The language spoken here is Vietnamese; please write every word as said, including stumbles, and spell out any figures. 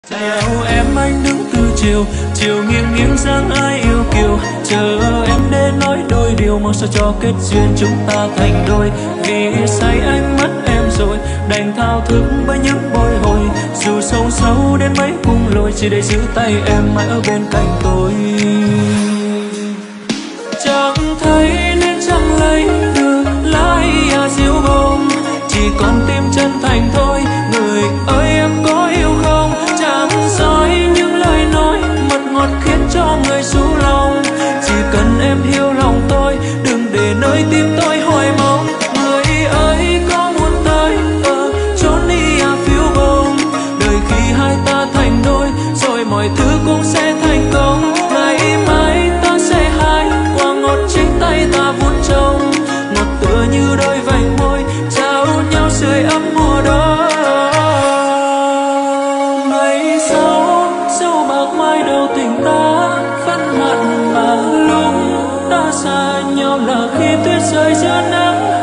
Theo em anh đứng từ chiều, chiều nghiêng nghiêng dáng ai yêu kiều, chờ em đến nói đôi điều, mong sao cho kết duyên chúng ta thành đôi. Vì say ánh mắt em rồi, đành thao thức với những bồi hồi, dù sâu sâu đến mấy cung lối, chỉ để giữ tay em mãi ở bên cạnh tôi. Chẳng thấy nên chẳng lấy được lái à diêu bông, chỉ còn tim chân thành thôi. Người ơi em có yêu không, chẳng dối những lời nói mật ngọt khiến cho người ru lòng. Chỉ cần em hiểu lòng tôi, đừng để nơi tim tôi hoài mong. Người ơi có muốn tới ở chốn đi à phiêu bông, đời khi hai ta thành đôi rồi mọi thứ cũng sẽ thành công. Ngày mai ta sẽ hái quả ngọt chính tay ta vuốt trồng, ngọt tựa như đôi vành môi trao nhau sưởi ấm mùa đông. Ngày sau dấu bạc mai đầu tình ta vẫn mặn mà lúc đã xa nhau là khi tuyết rơi giữa nắng.